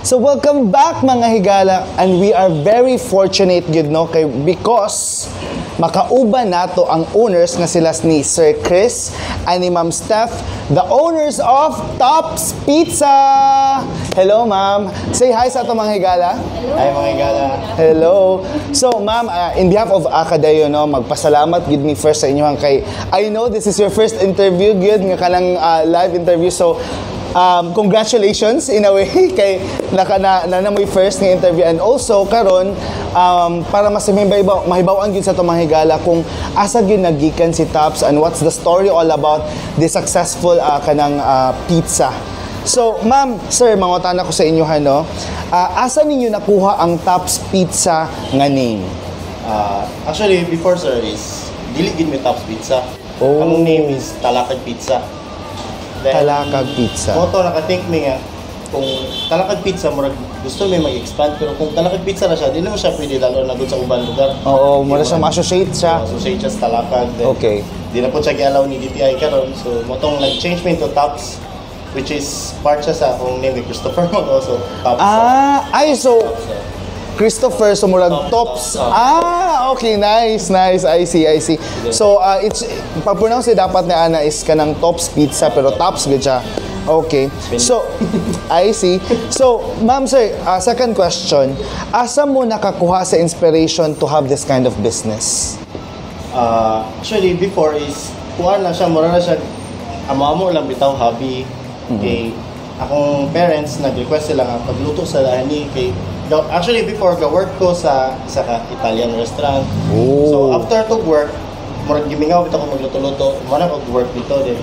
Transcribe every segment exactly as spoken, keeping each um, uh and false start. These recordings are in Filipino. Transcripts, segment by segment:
So welcome back mga higala, and we are very fortunate gud no kay because makauban nato ang owners nga sila ni Sir Chris and ni Ma'am Steph, the owners of TOPPS Pizza. Hello ma'am. Say hi sa ato mga higala. Hello. Hi mga higala. Hello. So ma'am, uh, in behalf of ACADEO no, magpasalamat gud mi first sa inyo kay I know this is your first interview gud nga kanang uh, live interview, so Um, congratulations in a way kay naka na, na, na mo first nga interview, and also karon um, para mas mahibaw mahibaw-an gyud sa itong mga higala kung asa gyud nagikan si TOPPS and what's the story all about the successful uh, kanang uh, pizza. So ma'am, sir, mangutan ako sa inyo no. Uh, asa ninyo nakuha ang TOPPS Pizza nga name? Uh, actually before sir is dili gid mi TOPPS Pizza. Oh. Ang name is Talakag Pizza. Then, Talakag Pizza. Moto naka-think mi nga kung Talakag Pizza murag gusto mi mag-expand, pero kung Talakag Pizza na siya, di naman siya pwede dalo na sa ubang lugar. Oo, mura siya ma-associate siya. So, associate siya sa Talakag. Then, okay. Di na po siya gi-allow ni D T I karon. So motong nag-change me to TOPPS, which is part siya sa akong name ni Christopher mo also. TOPPS. Ah, ay so TOPPS, Christopher, so murag TOPPS. Ah, okay, nice, nice. I see, I see. So, uh, it's, pag-pronounce dapat na ana is kanang TOPPS Pizza, pero TOPPS gud siya. Okay. So, I see. So, ma'am, sir, uh, second question. Asa mo nakakuha sa inspiration to have this kind of business? Uh, actually, before is, kuha na siya, mura na siya, amo-amo lang bitaw hobby. Mm-hmm. Kay, akong parents, nag-request sila nga pagluto sa ani kay actually before ga-work ko sa isa ka Italian restaurant. Oh. So after to work, murag gimingaw bitaw ko magluto-luto, mo na work dito din.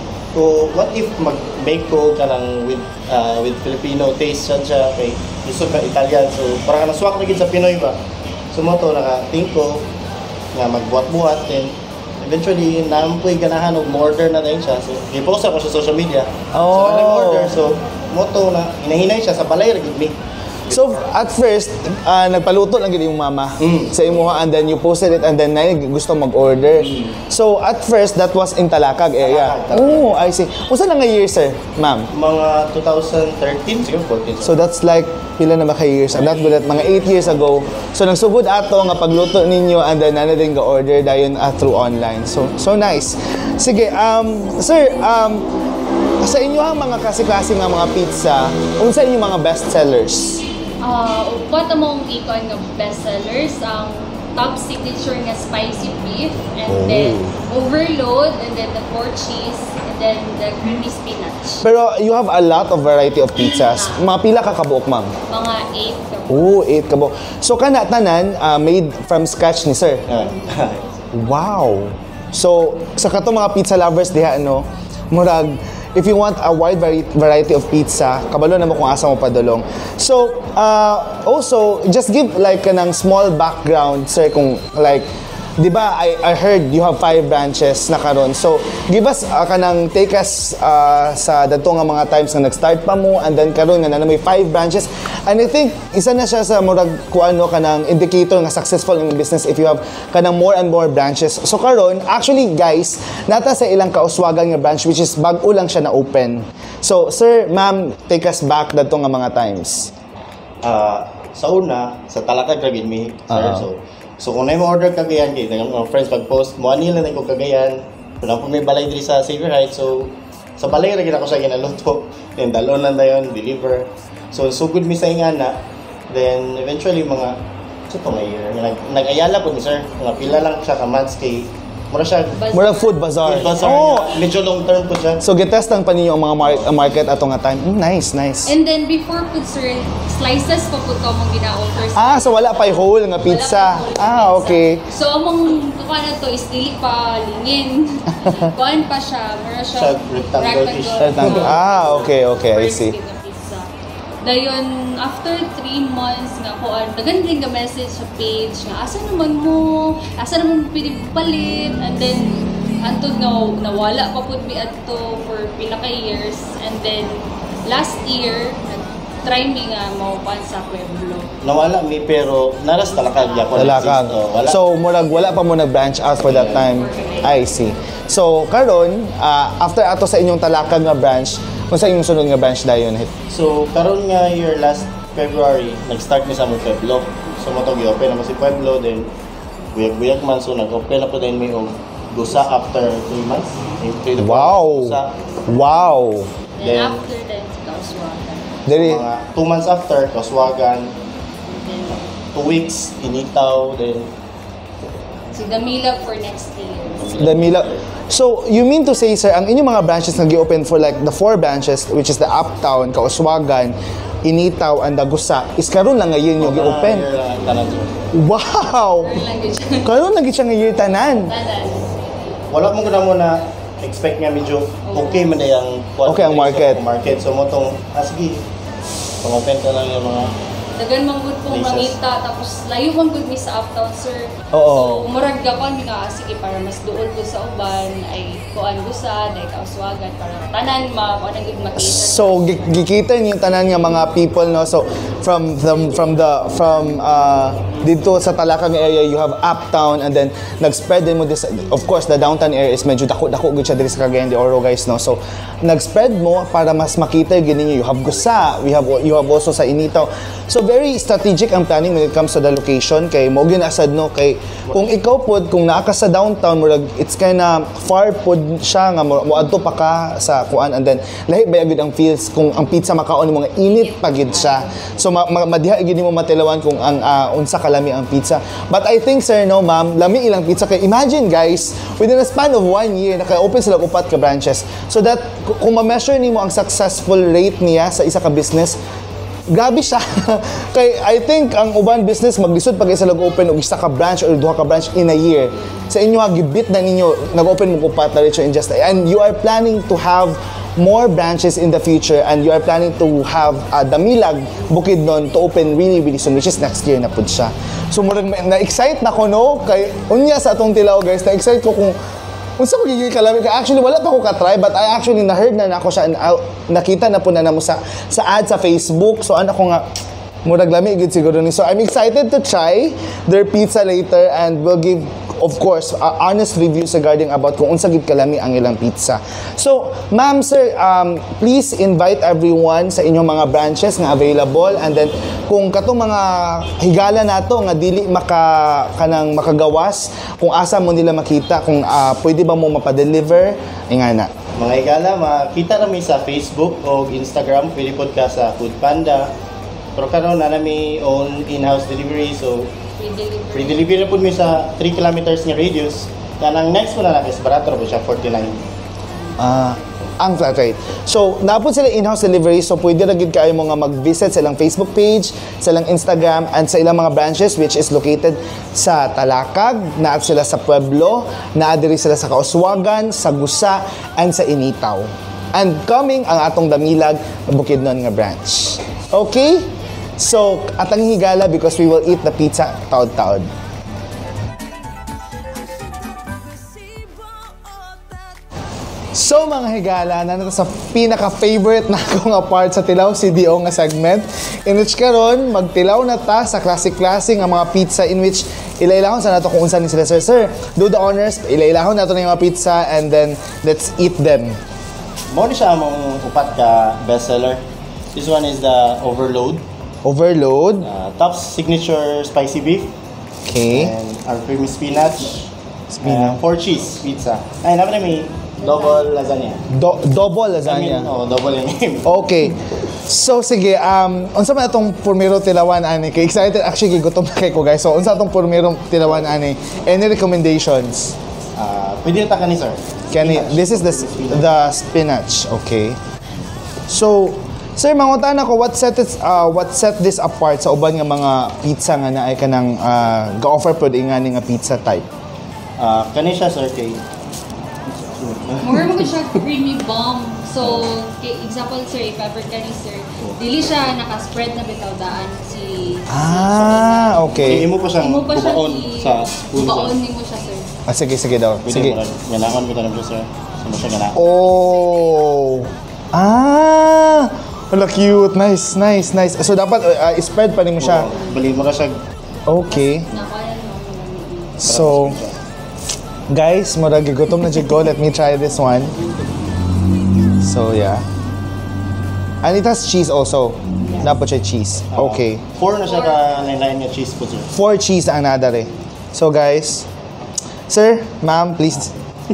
So what if mag-bake ko kanang with uh, with Filipino taste siya siya kay gusto ka Italian, so para ka naswak na gid sa Pinoy ba. So mo to naka-think ko nga magbuhat-buhat, then eventually naampoy ganahan og order na din siya. So i-post ako sa social media. Oh. So order, so mo to na hinahinay siya sa balay ra gid mi. So, at first, uh, nagpaluto lang gid yung mama mm. sa imuha, and then you posted it, and then na gusto mag-order. Mm. So, at first, that was in Talakag area. Talakag, oh, I see. Kung saan nga year, sir, ma'am? Mga twenty thirteen, siguro fourteen. So, that's like, pila na ba ka-years? And that was mga eight years ago. So, nagsugod ato nga pagluto ninyo, and then na din ga-order dayon uh, through online. So, so nice. Sige, um, sir, um, sa inyo ang mga kasi-klase nga mga pizza, unsa inyo mga best sellers? Uh, what among ikon ng bestsellers, ang TOPPS signature nga spicy beef, and oh. then overload, and then the four cheese, and then the creamy spinach. Pero you have a lot of variety of pizzas. Mga pila ka kabuok, ma'am? Mga eight kabuok. Oh, eight kabuok. So kana tanan uh, made from scratch ni sir? Wow! So sa kato mga pizza lovers diha no, murag if you want a wide variety of pizza, kabalo na mo kung asa mo padulong. So, uh, also, just give like kanang small background, sir, kung like, di ba, I, I heard you have five branches na karon. So, give us, uh, kanang take us uh, sa dato nga mga times na nag-start pa mo, and then karon nga na may five branches. And I think, isa na siya sa murag kuano kanang indicator nga successful in business if you have kanang more and more branches. So karon, actually guys, nata sa ilang Kauswagan nga branch, which is bag-o lang siya na open. So, sir, ma'am, take us back dato nga mga times. Uh, sa una, sa Talakag ra gid mi, sir. Uh-huh. So, So kung na mo order Cagayan, kay mga friends pag-post, mo anil na ko Cagayan. Wala po may balay diri sa Xavier Heights. So sa balay ra gid ako sa ginaluto. Then dalon na dayon, deliver. So sugod mi sa ingana. Then eventually mga sa to may nag nag-ayala po ni sir. Mga pila lang siya ka months kay mura siya mura food bazaar. Food bazaar. Oh, medyo long term po siya. So gitestan pa ninyo ang mga mar- market ato nga time. Mm, nice, nice. And then before po sir, slices pa po ito mong gina-offer. Ah, so wala pa whole nga pizza. Ah, okay. So among kuha na to is dili pa lingin. Kuhaan pa siya, mura siya rectangle. Ah, okay, okay, I see. Dayon, after three months nga kuan, dagan din ka message sa page nga asa naman mo, asa naman mo pwede palit, and then antod nga nawala pa pud mi adto for pila ka years, and then last year nag-try mi nga maupan sa Pueblo. Nawala mi pero naras Talakag ya ko. Talakag. Oh, so murag wala pa mo nag-branch out for that time. I see. So karon, uh, after ato sa inyong Talakag nga branch, Kung sa inyong sunod nga branch dayon hit. So, karon nga year last February, nag-start ni sa mo Pueblo. So, mo itong i-open naman si Pueblo, then buyag-buyag man. So, nag-open na po din may og Gusa after three months. three to four Wow! months, Gusa. Wow! Then, Then, after that, Kauswagan. Dili, mga two months after, Kauswagan. Then, Two weeks, Initao, then si Damila for next year. Damila. So, you mean to say, sir, ang inyong mga branches na gi-open for like the four branches, which is the Uptown, Kauswagan, Initao, and the Gusa, is karon lang ngayon yung gi-open. Wow! Learn language. Karon lagi siya ngayon tanan. Tanan. Wala mo na mo na expect nga medyo okay man na yung Okay ang market. market. So, mo itong, ah, sige, pang-open ka lang yung mga Dagan man gud pong places. mangita tapos layo man gud mi sa Uptown, sir. Oo. So murag gapon mi nga sige para mas duol ko sa uban ay kuan Gusa, dai Kauswagan para tanan ma kuan gud makita. So, gi- gikita niyo yung tanan nga mga people, no? So, from the, from the, from, uh, dito sa Talakag area, you have Uptown, and then, nag-spread din mo this, of course, the downtown area is medyo dako-dako gud siya diri sa Cagayan de Oro, guys, no? So, nag-spread mo para mas makita gini niyo. You have Gusa, we have, you have also sa Initao. So, very strategic ang planning when it comes to the location, kay mo ginasad, no? Kay, kung ikaw pod, kung naa ka sa downtown, murag, it's kinda far pod siya, nga mo adto pa ka sa kuan, and then, lahi ba agad ang feels kung ang pizza makaon mga init pagid siya. So ma ma madiha gid mo matilawan kung ang uh, unsa kalami ang pizza. But I think, sir, no, ma'am, lami ilang pizza kay imagine, guys, within a span of one year naka-open sila upat ka branches. So that kung ma-measure nimo ang successful rate niya sa isa ka business, grabe siya. Kay I think ang uban business maglisod pag isa lag-open og isa ka branch or duha ka branch in a year. Sa inyo ha gibit na ninyo nag-open mo upat na rin in just and you are planning to have more branches in the future, and you are planning to have uh, Damilag Bukidnon to open really really soon, which is next year na pud siya. So murag na-excite na ko, no, kay unya sa atong Tilaw, guys, na-excite ko kung unsa magiging kalami ka. Actually wala pa ko ka-try, but I actually na-heard na nako siya and uh, nakita na po na namo sa sa ad sa Facebook. So ano ko nga murag lami gid siguro ni. So I'm excited to try their pizza later, and we'll give, of course, uh, honest reviews regarding about kung unsa gid kalami ang ilang pizza. So, ma'am, sir, um, please invite everyone sa inyong mga branches nga available, and then kung katong mga higala nato nga dili maka kanang makagawas, kung asa mo nila makita, kung uh, pwede ba mo mapadeliver, ingana. mga higala, makita namin sa Facebook o Instagram, pwede po ka sa Foodpanda. Pero karon na namin own in-house delivery, so Free delivery. free delivery na po mi sa three kilometers nga radius. Kanang next mo na lang is barato na po siya, forty-nine. Ah, ang flat rate. So, napod sila in-house delivery, so pwede na gid kayo mo nga mag-visit sa ilang Facebook page, sa ilang Instagram, and sa ilang mga branches which is located sa Talakag, naat sila sa Pueblo, naat diri sila sa Kauswagan, sa Gusa, and sa Initao. And coming ang atong Damilag Bukidnon nga branch. Okay? So, atang higala because we will eat the pizza taod-taod. So mga higala, nandito sa pinaka-favorite na ako nga part sa Tilaw C D O nga segment, in which karon magtilaw na ta sa classic-classic nga mga pizza, in which ilailahon sa nato kung unsa ni sila. Sir, sir, do the honors, ilailahon nato na yung mga pizza, and then let's eat them. Mo ni siya among upat ka bestseller. This one is the Overload. Overload. Uh, TOPPS Signature Spicy Beef. Okay. And our Creamy Spinach. Spinach. Uh, four cheese pizza. Ay, naman na may double lasagna. Do- double I lasagna. mean, oh, double yung name. Okay. So sige, um unsa man atong purmero tilawan ani? Kay excited actually gutom na kay ko, guys. So unsa atong purmero tilawan ani? Any recommendations? Uh, pwede na ta kani, sir. Kani, Spinach. this is the the spinach. Okay. So, sir, mangutan ako what set it, uh, what set this apart sa uban nga mga pizza nga naay kanang uh, ga-offer pod ingani nga pizza type. Uh, kani siya, sir, kay More mo siya creamy bomb. So, kay example, sir, if ever ka ni sir, dili siya naka-spread na bitaw daan si... Ah, okay. Imo pa siyang Imo pa siya bubaon i- sa spoon. bubaon ni mo siya, sir. Ah, sige, sige daw. Pwede Sige. mo lang. Ganaon ko tanong siya, sir. Saan mo siya ganaon? Oh. Ah. Wala, cute. Nice, nice, nice. So, dapat uh, spread pa nimo siya. Bali mo ka siya. Okay. Nakaya mo. So, guys, murag gutom na jud ko. Let me try this one. So, yeah. And it has cheese also. Dapat siya cheese. Okay. Four na siya ka nine nga cheese po, sir. Four cheese ang nadare. So guys, sir, ma'am, please.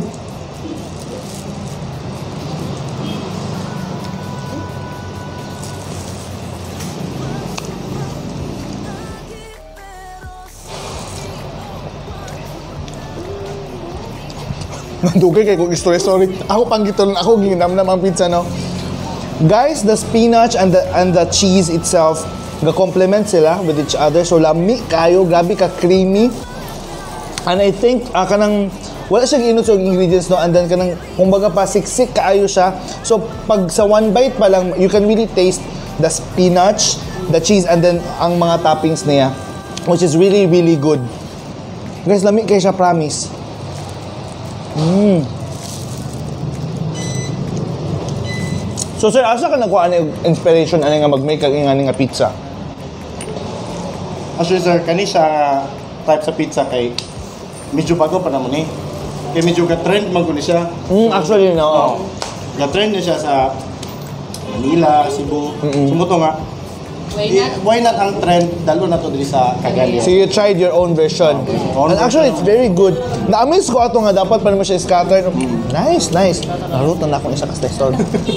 Mandugay kay kong story, sorry. Ako pang gito, ako ginamnam ang pizza, no? Guys, the spinach and the and the cheese itself, ga-complement sila with each other. So, lami kayo, grabe ka creamy. And I think, uh, kanang, wala siyang inot sa ingredients, no? And then, kanang, kumbaga pa, siksik kaayo siya. So, pag sa one bite pa lang, you can really taste the spinach, the cheese, and then, ang mga toppings niya, which is really, really good. Guys, lami kayo siya, promise. Mm. So sir, asa ka nakuha ano yung inspiration ano nga mag-make ang nga nga pizza? Actually sir, kani siya type sa pizza kay medyo bago pa naman eh. Kaya medyo ka-trend man ko ni siya. Mm, actually, no. Oh, ka-trend niya siya sa Manila, Cebu. Mm-hmm. Sumuto nga. Why Di, not? why not ang trend? Dalo na to diri sa Cagayan. So you tried your own version. Own And actually, it's very good. Na-amaze ko ato nga dapat pa naman siya scatter. Nice, nice. Narutan na akong isa ka store.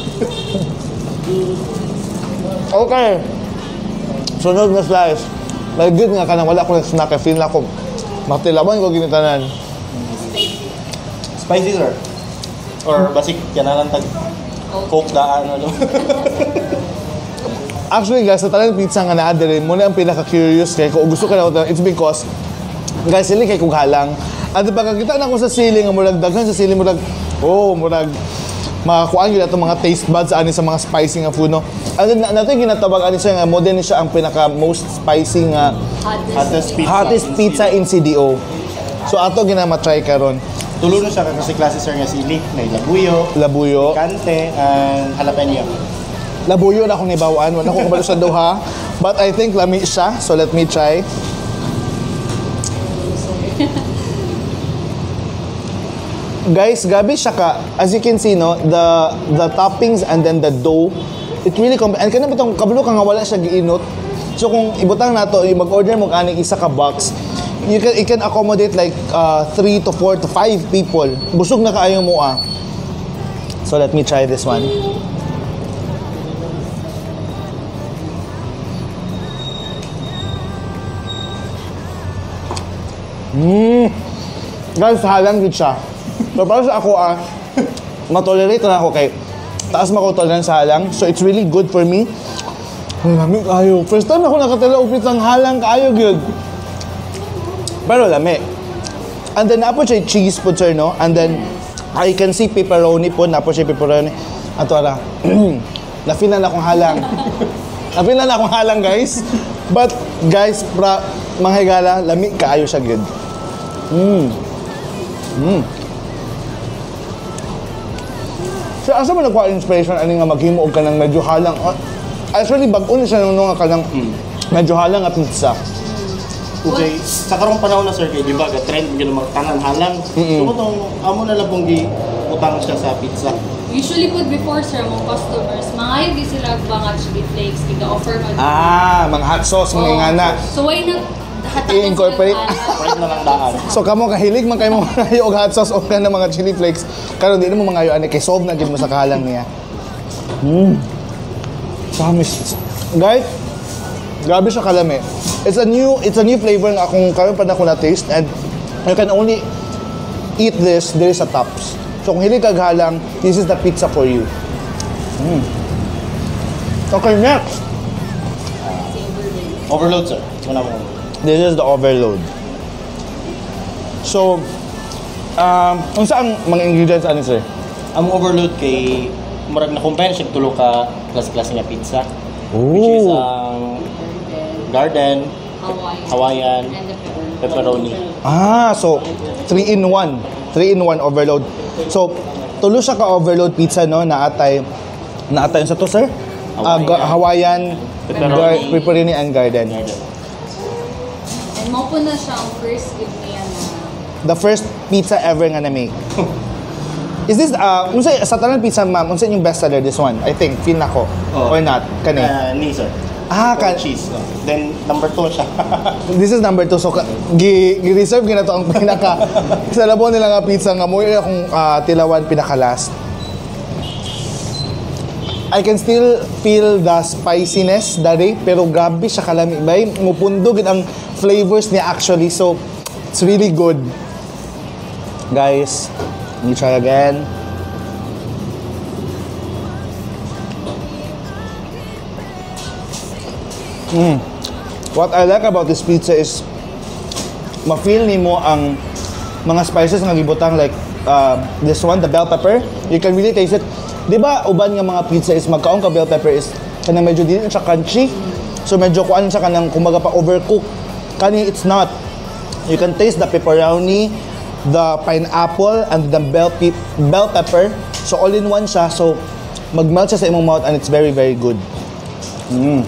Okay. Sunod na slice. Like good nga ka na wala ko nag-snack. I feel na ako matilawan ko ginitanan. Spicy sir? Or basic kanalan tag coke daan ano. Actually guys, sa talang pizza nga na-adere, muna ang pinaka-curious kay kung gusto ka na, it's because guys, sili kay kung halang. At pagkakita na ko sa sili nga murag daghan sa sili murag, oh, murag makakuhaan gila itong mga taste buds ani sa mga spicy nga food, no? And then, nato yung ginatawag ani siya nga, modern siya ang pinaka-most spicy nga Hottest pizza. hottest pizza in C D O. So ato ginama-try karon. Tulo na siya kasi klase sir nga sili, may labuyo, Labuyo. kante, and jalapeno. Labuyo na akong nibawaan. Wala ko kabalo sa duha. But I think lami siya. So let me try. Guys, gabi siya ka. As you can see, no, the the toppings and then the dough, it really compl- and kanang bitong kabalo ka nga wala siya giinot. So kung ibutang nato, mag-order mo kaning isa ka box, you can it can accommodate like uh, three to four to five people. Busog na kaayo mo ah. So let me try this one. Mmm. Guys, halang din siya. So, para sa ako, ah, matolerate na ako kay taas mo ko tolerance sa halang. So, it's really good for me. Ay, lami kayo. First time ako nakatala upit ng halang kayo, good. Pero lami. And then, napo siya cheese po, sir, no? And then, I can see pepperoni po. Napo siya pepperoni. Ato, ara. Nafinan akong halang. Nafinan akong halang, guys. But, guys, pra, mga higala, lami kaayo siya, good. Mmm. Mmm. So, asa mo nagkuha inspiration ani nga maghimo og kanang medyo halang? Actually, bag-o ni siya nung nga kanang medyo halang at pizza. Okay, sa karong panahon na sir, kay di ba, ga-trend yung mga tanan halang. Mm-mm. So, itong amo na lang pong gi-utang siya sa pizza. Usually pud before sir, mga customers, mga di sila mga chili flakes, giga-offer mo. Ah, mga hot sauce, mga ingana. So why not hatakan I-incorporate. Right na lang daan. So, kamo kahilig man kayo mga ngayo og hot sauce o ka ng mga chili flakes. Karon di na mo mga ngayo ani kay solve na gid mo sa kahalang niya. Mmm. Promise. Guys, grabe siya kalami. It's a new it's a new flavor nga akong karon pa na ko na taste, and you can only eat this there is a TOPPS. So kung hilig kag halang, this is the pizza for you. Mm. Okay, next. Overload sir. Muna mo. This is the overload. So, um, unsa ang mga ingredients ani sir? Ang overload kay murag na combine siya tulo ka klase-klase nga pizza. Ooh. Which is ang garden, Hawaiian, Hawaiian, and the pepperoni. pepperoni. Ah, so three in one. three in one overload. So, tulo siya ka overload pizza, no? Naatay naatay sa to, sir? Ah, Hawaiian. ga- Hawaiian, Pepperoni. gar- pepperoni and garden. And mo po na siya ang first gift niya na The first pizza ever nga na-make. Is this, uh, unsa, sa tanan pizza, ma'am, unsa yung best seller, this one? I think, feel na ko. Oh. Or not? Kani? Uh, ni, sir. Ah, Or kan cheese. No? Then, number two siya. This is number two. So, ka- gi- gi-reserve gina to ang pinaka, sa labo nila nga pizza nga mo, yung akong uh, tilawan pinaka-last. I can still feel the spiciness dari, pero grabe siya kalami. Bay, mupundog ang flavors niya actually. So, it's really good. Guys, let me try again. Mm. What I like about this pizza is ma-feel ni mo ang mga spices nga gibutang like uh, this one, the bell pepper. You can really taste it. Di ba uban nga mga pizza is magkaong ka bell pepper is kanang medyo dili siya crunchy. So medyo kuan siya kanang kumbaga pa overcook. Kani it's not. You can taste the pepperoni, the pineapple, and the bell, pe bell pepper. So all in one siya. So mag-melt siya sa imong mouth and it's very very good. Mm.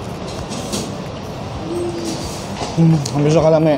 Hmm, ang bisa kalami.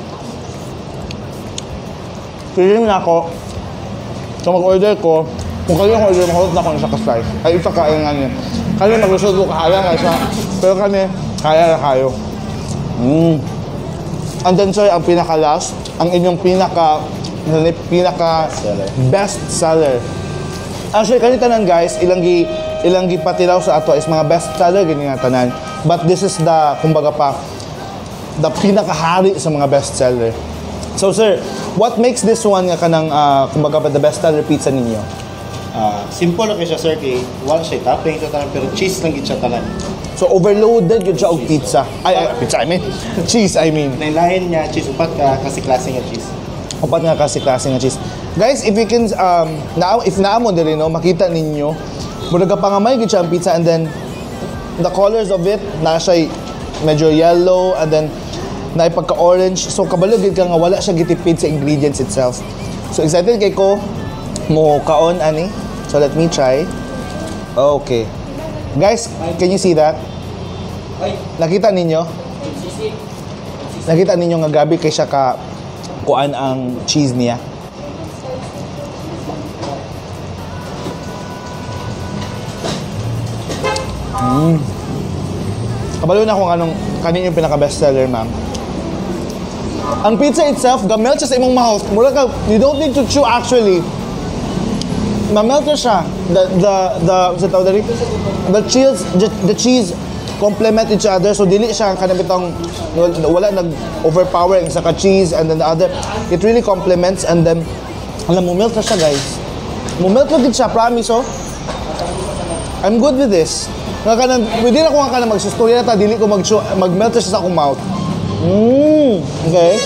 Feeling na ako, so mag-order ko, kung kayo ang order, makulot na ako isa ka-slice. Ay, isa kain nga niya. Kaya mag-result ko, kahala nga isa. Pero kami, kaya na kayo. Mm. And then, sir, ang pinaka-last, ang inyong pinaka, pinaka best seller. Actually, kanina tanan guys, ilang gi, ilang gi patilaw sa ato is mga best seller, ganyan nga tanan. But this is the, kumbaga pa, the pinakahari sa mga bestseller. So sir, what makes this one nga kanang uh, kumbaga pa the bestseller pizza ninyo? Uh, simple lang siya, sir, kay wala siya topping sa tanan, pero cheese lang gid siya tanan. So overloaded yun siya og pizza. Ay, ay, pizza, I mean. Cheese, I mean. Nailahin niya, cheese, upat ka, kasi klase nga cheese. Upat nga kasi klase nga cheese. Guys, if you can, um, na, if naamo diri no, makita ninyo, muna ka pangamay gid siya ang pizza and then the colors of it, na siya medyo yellow and then na pagka-orange. So kabalo gid ka nga wala siya gitipid sa ingredients itself. So excited kay ko mo kaon ani. So let me try. Okay. Guys, can you see that? Nakita ninyo? Nakita ninyo nga gabi kay siya ka kuan ang cheese niya. Mm. Kabalo na kung anong kanin yung pinaka-bestseller, ma'am. Ang pizza itself, gamelt siya sa imong mouth. Mula ka, you don't need to chew actually. Ma-melt na siya. The, the, the, sa tawag dali? The cheese, the, the cheese complement each other. So, dili siya kanang bitang, wala nag-overpower yung sa ka-cheese and then the other. It really complements and then, alam mo, melt na siya, guys. Mo-melt na din siya, promise, oh. I'm good with this. Nga kanang, pwede na ko nga kanang magsustorya na ta, dili ko mag mag-melt siya sa akong mouth. Mmm, okay.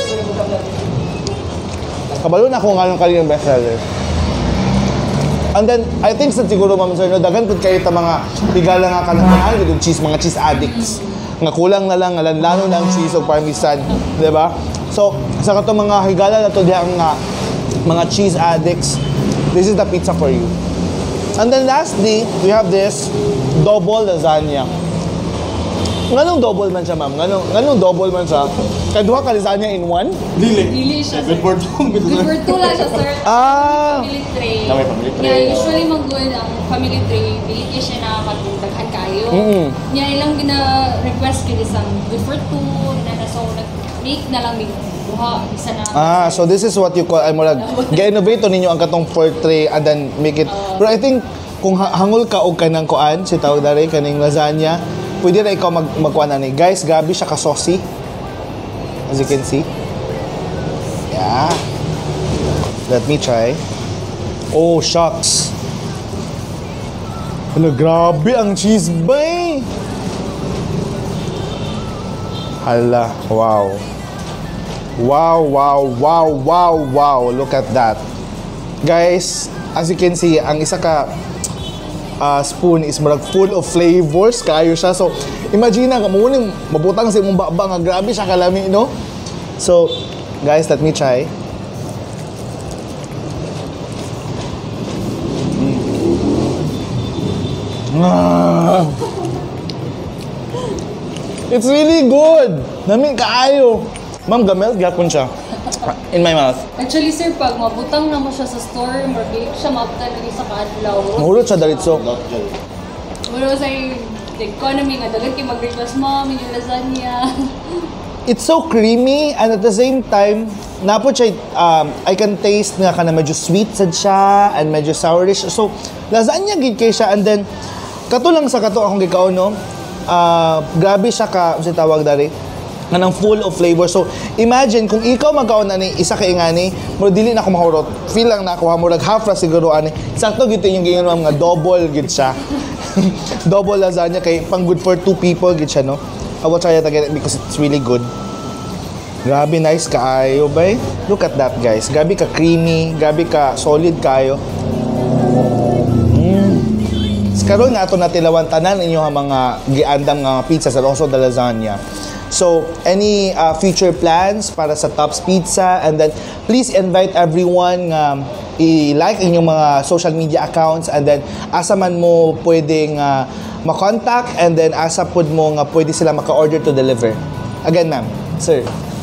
Kabalo na ako nga ng kanyang bestseller. And then, I think sa siguro, ma'am sir, no, dagan kung kayo ta mga higala nga kanang yung cheese, mga cheese addicts. Nga kulang na lang, ngalanlano ng cheese o parmesan, di ba? So, sa kato mga higala na to, diya ang nga, mga cheese addicts, this is the pizza for you. And then lastly, we have this double lasagna. Nganong double man siya, ma'am? Nganong, nganong double man siya? Kaya duha ka lasagna in one? Dili. Dili siya, sir. Good for two. Good for two lang siya, sir. Ah. Family tray. Na may family tray. Yeah, usually mag-good ang family tray. Dili siya na magdaghan kayo. Mm-hmm. Niya ilang gina-request ko isang good for two. Na na so, nag-make na lang may buha. Isa na. Ah, so this is what you call, ay mo lang, ga-innovate to ninyo ang katong four tray and then make it. Uh, Pero I think, kung hangol ka og kanang kuan, si tawag na rin, kaning lasagna, pwede na ikaw mag magkuan ani. Guys, grabe siya ka-saucy. As you can see. Yeah. Let me try. Oh, shucks. Hala, grabe ang cheese, bay! Hala, wow. Wow, wow, wow, wow, wow. Look at that. Guys, as you can see, ang isa ka uh, spoon is marag full of flavors. Kayo siya. So, imagine na, kamunin, mabutang sa imong baba nga grabe siya kalami, no? So, guys, let me try. Mm. Ah. It's really good. Nami kaayo. Ma'am, gamel gyapon siya. In my mouth. Actually, sir, pag mabutang na mo siya sa store, mag-bake siya, maabtan lagi sa kadlaw. Mahulot siya dalitso. Pero sa the economy nga, dagat kayo mag-request, Mom, yung lasagna. It's so creamy and at the same time, napot siya, um, I can taste nga ka na medyo sweet sad siya and medyo sourish. So, lasagna gid kay siya and then, kato lang sa kato akong gikaon, no? Uh, grabe siya ka, kasi tawag dari, nga nang full of flavor. So, imagine, kung ikaw magkaon ani, isa kay nga ni, mo dili na ako mahurot. Feel lang na ako, murag half ra siguro ani. Sakto gito yung gingawa mga double gid siya. Double lasagna kay pang good for two people gid siya, no? I will try it again because it's really good. Grabe nice kaayo, bay. Look at that, guys. Grabe ka creamy, grabe ka solid kayo. Mm. Karon nga ato na tilawan tanan inyo ha mga giandam nga pizzas and also the lasagna. So, any uh, future plans para sa TOPPS Pizza, and then please invite everyone um, i-like inyong mga social media accounts, and then asa man mo pwedeng uh, makontak, and then asa pod mo nga pwede sila maka-order to deliver. Again, ma'am, sir.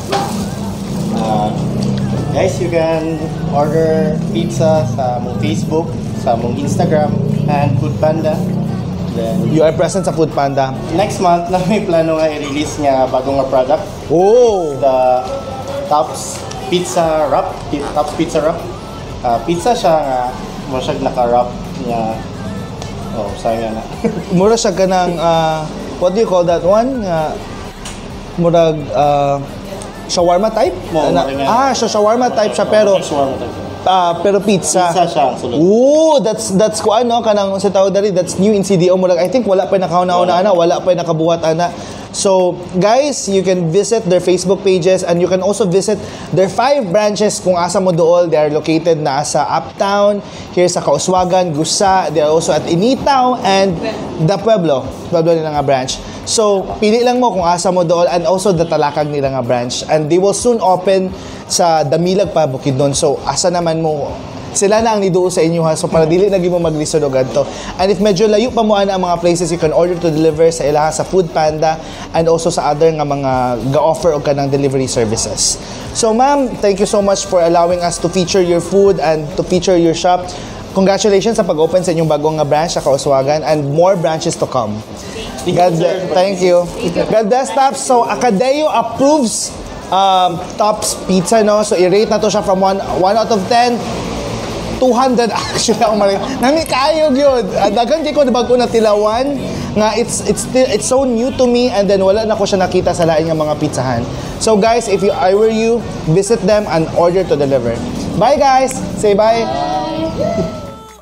Uh, guys, you can order pizza sa mong Facebook, sa mong Instagram, and Foodpanda. Then, You are present sa Foodpanda. next month na may plano nga i-release nga bagong nga product. Oh! The TOPPS Pizza Wrap. TOPPS Pizza Wrap. Uh, pizza siya nga, mo siya naka-wrap nga. Oh, sayang na. Mura siya ka ng, uh, what do you call that one? Uh, murag, uh, shawarma type? Mo, Na- mura nga. ah, so shawarma type siya, pero, Shawarma type. uh, pero pizza. Pizza siya ang sulod. Ooh, that's that's ko ano kanang sa tawag dali, that's new in C D O. Murag I think wala pa nakauna-una ana, wala pa nakabuhat ana. So, guys, you can visit their Facebook pages and you can also visit their five branches kung asa mo dool. They are located na sa Uptown, here sa Kauswagan, Gusa. They are also at Initao and the Pueblo. Pueblo nila nga branch. So, pili lang mo kung asa mo dool, and also the Talakag nila nga branch. And they will soon open sa Damilag pa, Bukidnon. So, asa naman mo, sila na ang niduo sa inyo ha. So, para dili na mo maglisod o ganito. And if medyo layo pa mo ana ang mga places, you can order to deliver sa ilaha sa Foodpanda and also sa other nga mga ga-offer o kanang delivery services. So, ma'am, thank you so much for allowing us to feature your food and to feature your shop. Congratulations sa pag-open sa inyong bagong nga branch sa Kauswagan and more branches to come. God bless. Thank you. God bless, TOPPS. So, ACADEO approves um, TOPPS Pizza, no? So, i-rate na to siya from one out of ten. two hundred actually ako maring. Nami kaayog yun. Dagan di ko bago na tilawan nga it's it's still it's so new to me, and then wala na ko siya nakita sa lain nga mga pizzahan. So guys, if you I were you, visit them and order to deliver. Bye guys. Say bye. Bye.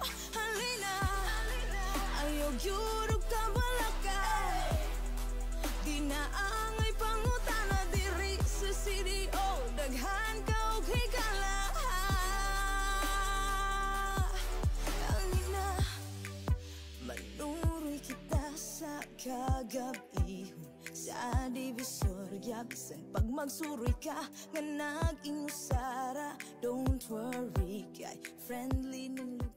Kagabihon sa divisorya, bisan pag magsuroy ka nga nag-inusara, don't worry kay friendly ng